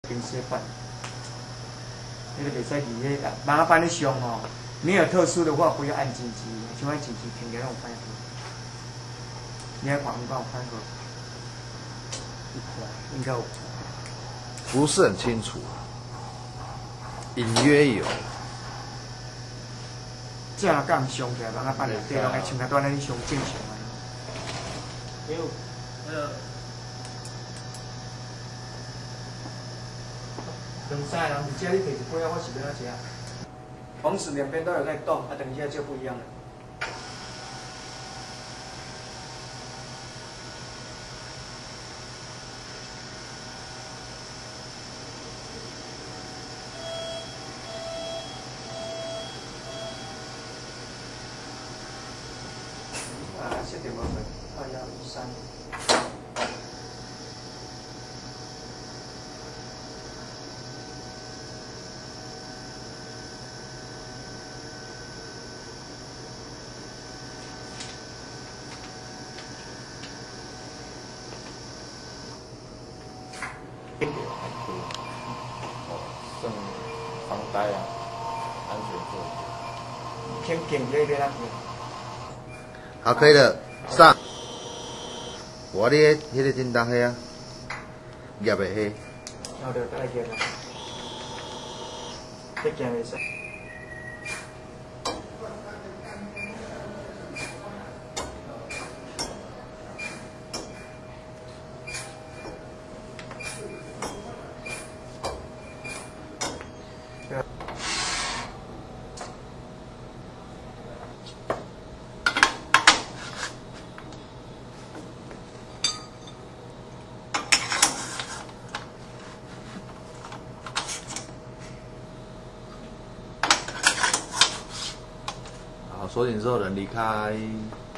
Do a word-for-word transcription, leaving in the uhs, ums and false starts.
平时办，那个袂使离迄个麻烦的上哦。没有特殊的话，不要按紧急，像按紧急停给那种翻过。你要看你帮我翻过，一块应该有。 不是很清楚，隐约有。 正杠上起来，人家办内底，人家穿甲短安尼上正常啊。有，那个。两三个人伫遮，你摕一杯啊，我是要哪食？同时两边都有在动，啊，等一下就不一样了。啊，设定部分二幺一三。 哦，算防呆啊，安全座。 偏紧这边那边。 好，可以了，上。我你迄迄个真重迄啊，叶的迄。 好的，再见了。这件袂使。 好，锁紧之后人离开。